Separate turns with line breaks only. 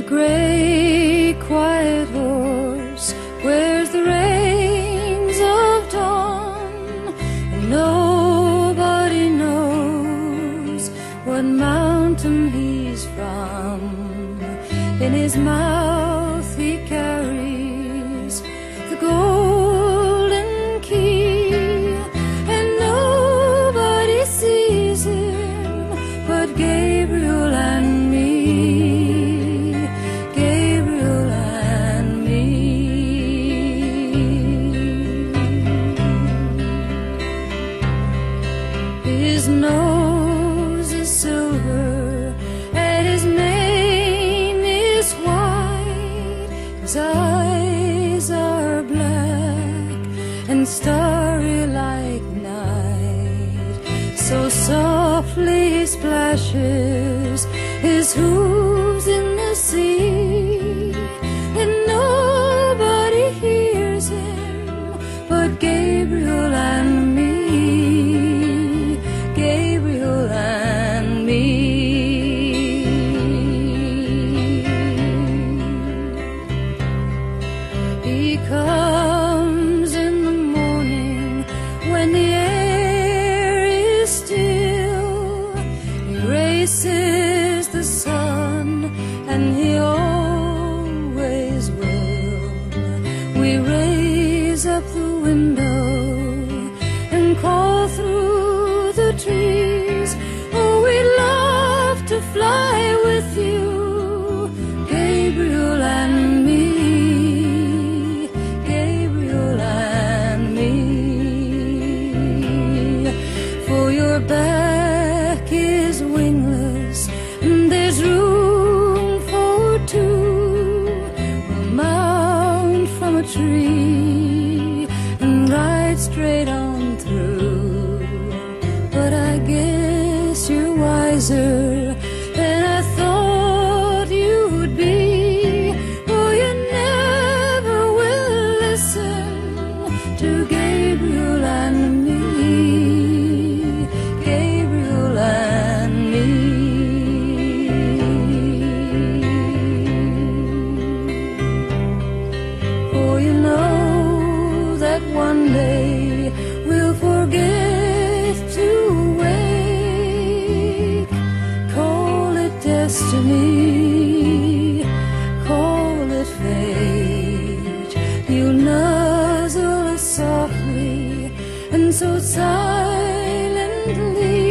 gray, quiet horse wears the reins of dawn, and nobody knows what mountain he's from. In his mouth he carries the golden key, and nobody sees him but Gabriel and me. Gabriel and me. His nose is silver and his mane is white. His eyes are black and starry like night. So softly he splashes his hooves in the sea, and nobody hears him but Gabriel and me. Gabriel and me. He comes in the morning when the air is still. He races the sun, and he always will. We raise up the window and call through the trees, oh, we love to fly with you, Gabriel and me. Gabriel and me. For your back is wingless and there's room for two. We'll mount from a tree and ride straight on through. But I guess you're wiser than I thought you would be, for you never will listen to Gabriel and me. Gabriel and me. For you know that one day we'll forget to wake. Call it destiny, call it fate. You'll nuzzle us softly and so silently